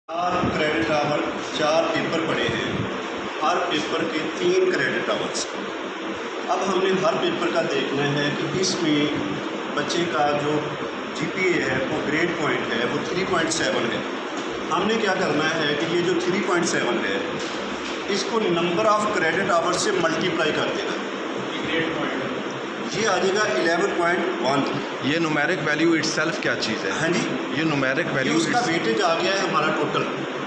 4 credit our 4 paper पड़े हैं, हर paper के 3 क्रेडिट आवर्स। अब हमने हर पेपर का देखना है कि इसमें बच्चे का जो जीपीए है वो ग्रेड पॉइंट है वो 3.7 है। हमने क्या करना है कि ये जो 3.7 है इसको नंबर ऑफ़ क्रेडिट आवर्स से मल्टीप्लाई कर देना। ग्रेड पॉइंट ये आ जाएगा 11.1। ये न्यूमेरिक वैल्यू इटसेल्फ क्या चीज़ है? हाँ जी, ये न्यूमेरिक वैल्यू उसका वेटेज आ गया है हमारा टोटल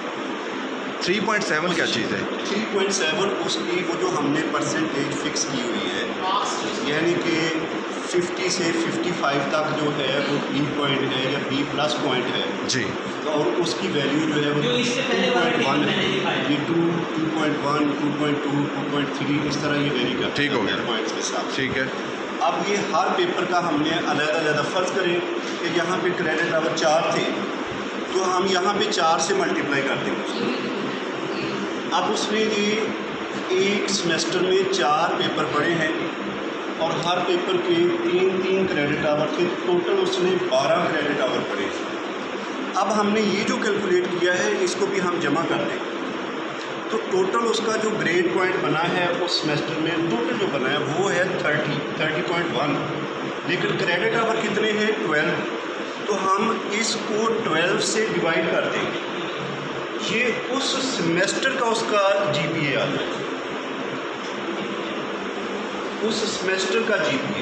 3.7 क्या चीज़ है? 3.7 उसकी वो जो हमने परसेंटेज फिक्स की हुई है, यानी कि 50 से 55 तक जो है वो बी पॉइंट है या बी प्लस पॉइंट है जी, और उसकी वैल्यू जो है वो 2.1 है। ये 2.1, 2.2, 2.3 इस तरह ये वेरी करता है। ठीक हो गया पॉइंट्स के साथ। ठीक है। अब ये हर पेपर का हमने अलग-अलग फ़र्ज़ करें कि यहाँ पे क्रेडिट आवर 4 थे तो हम यहाँ पे 4 से मल्टीप्लाई कर देंगे। अब उसने ये एक सेमेस्टर में 4 पेपर पढ़े हैं और हर पेपर के 3-3 क्रेडिट आवर थे, टोटल उसने 12 क्रेडिट आवर पढ़े। अब हमने ये जो कैलकुलेट किया है इसको भी हम जमा कर दें तो टोटल उसका जो ग्रेड पॉइंट बना है उस सेमेस्टर में टोटल जो बना है वो है 30.1, लेकिन क्रेडिट आवर कितने हैं 12, तो हम इसको 12 से डिवाइड कर देंगे। ये उस सेमेस्टर का उसका जीपीए आ जाएगा, उस सेमेस्टर का जीपीए।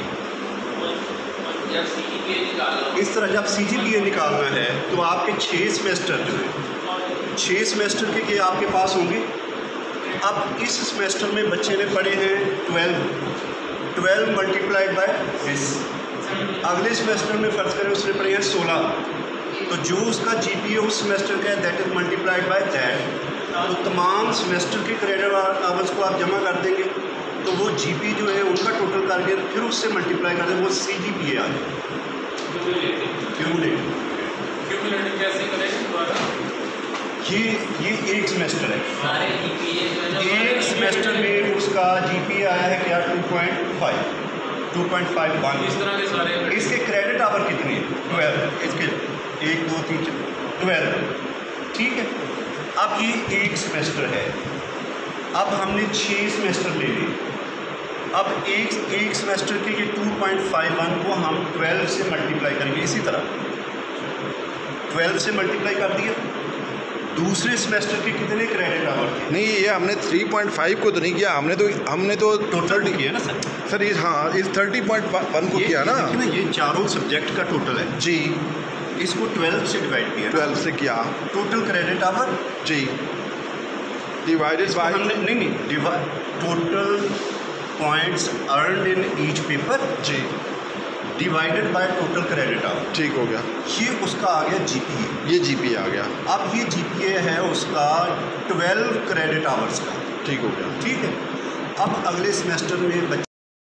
इस तरह जब सीजीपीए निकालना है तो आपके 6 सेमेस्टर जो है 6 सेमेस्टर के आपके पास होंगे। अब इस सेमेस्टर में बच्चे ने पढ़े हैं 12 मल्टीप्लाइड बाय दिस। अगले सेमेस्टर में फ़र्ज़ करें उसने पढ़े हैं 16, तो जो उसका जीपीए उस सेमेस्टर का है that is multiplied by that. तो तमाम सेमेस्टर के क्रेडिट आवर्स को आप जमा कर देंगे तो वो जीपी जो है उनका टोटल करके फिर उससे मल्टीप्लाई कर देंगे, वो सीजीपीए आ जाएगा। क्यूमुलेटिव कैसे करेंगे दोबारा? ये एक सेमेस्टर है, एक सेमेस्टर में उसका जीपीए आया है क्या 2.51। इस तरह के सारे इसके क्रेडिट आवर कितने हैं 12, इसके 1 2 3 12, ठीक है। अब ये एक सेमेस्टर है, अब हमने 6 सेमेस्टर ले लिए। अब एक सेमेस्टर के ये 2.51 को हम 12 से मल्टीप्लाई करेंगे, इसी तरह 12 से मल्टीप्लाई कर दिया। दूसरे सेमेस्टर के कितने क्रेडिट आवर थे? नहीं, ये हमने 3.5 को तो नहीं किया, हमने तो टोटल किया ना सर ये हाँ इस 30.1 को किया ना। ये चारों सब्जेक्ट का टोटल है जी, इसको 12 से डिवाइड किया। 12 से किया टोटल क्रेडिट आवर जी, डिवाइडेड बाय नहीं total points earned in each paper जी divided by total credit hour. ठीक हो गया, ये उसका आ गया जीपीए। ये जीपीए आ गया। अब ये जीपीए है उसका 12 क्रेडिट आवर्स का। ठीक हो गया, ठीक है। अब अगले सेमेस्टर में